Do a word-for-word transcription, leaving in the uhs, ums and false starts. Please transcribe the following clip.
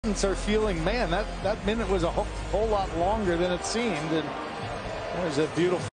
Are feeling, man, that that minute was a whole, whole lot longer than it seemed, and there's a beautiful